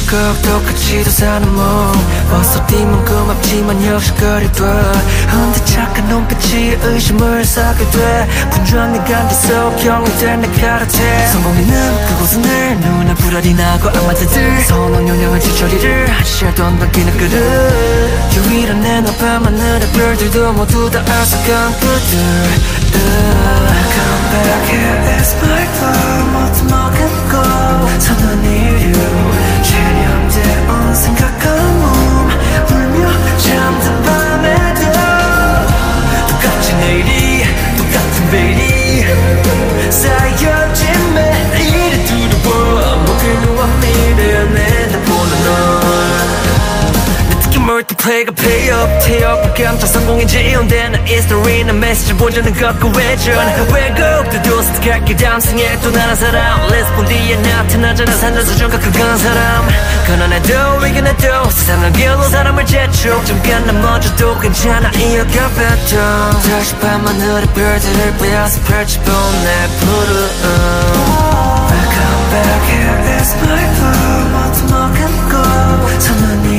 꼭 똑같이도 사는 몸 어서 뛰면 고맙지만 역시 거리둬 헌데 착한 눈빛이 의심을 사게 돼 분주한 네 감기 속 경험된 내 카르텔 성공리는 그곳은 늘 눈에 불알이 나고 악마들들 선한 영향을 지처리를 한시야도 남기는 그릇 유일한 내 밤하늘의 별들도 모두 다 알싸한 그들 Come back here, it's my fault 모두 먹었고 서는 이유 체념된 생각한 몸 울며 잠든 밤에도 똑같은 내일이 똑같은 베일이 쌓여진 매일이 두려워 목을 누워 미래에 내다보는 널 멀티플레이가 pay up 태엽 깜짝 성공이 지연되는 히스토리는 메시지 보자는 것과 외전 왜곡도 선택할게 damsing에 또 다른 사람 레스폰 뒤에 나타나잖아 산전수 정각한 그런 사람 가난해도 위기해도 세상을 길로 사람을 재촉 잠깐 넘어져도 괜찮아 이어가 뱉어 다시 밤하늘의 별들을 빼앗아 펼쳐본 내 푸른 Welcome back here, it's my fault 모두 먹었고 서는